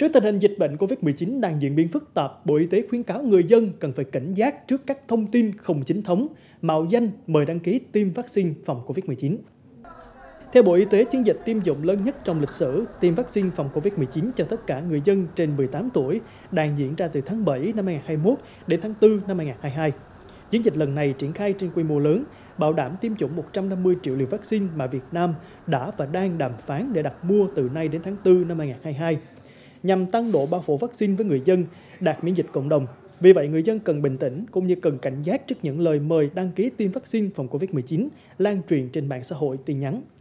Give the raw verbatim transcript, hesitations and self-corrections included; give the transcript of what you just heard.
Trước tình hình dịch bệnh Covid mười chín đang diễn biến phức tạp, Bộ Y tế khuyến cáo người dân cần phải cảnh giác trước các thông tin không chính thống, mạo danh mời đăng ký tiêm vaccine phòng Covid mười chín. Theo Bộ Y tế, chiến dịch tiêm chủng lớn nhất trong lịch sử tiêm vaccine phòng Covid mười chín cho tất cả người dân trên mười tám tuổi đang diễn ra từ tháng bảy năm hai nghìn không trăm hai mươi mốt đến tháng tư năm hai nghìn không trăm hai mươi hai. Chiến dịch lần này triển khai trên quy mô lớn, bảo đảm tiêm chủng một trăm năm mươi triệu liều vaccine mà Việt Nam đã và đang đàm phán để đặt mua từ nay đến tháng tư năm hai nghìn không trăm hai mươi hai, nhằm tăng độ bao phủ vaccine với người dân, đạt miễn dịch cộng đồng. Vì vậy, người dân cần bình tĩnh cũng như cần cảnh giác trước những lời mời đăng ký tiêm vaccine phòng Covid mười chín lan truyền trên mạng xã hội, tin nhắn.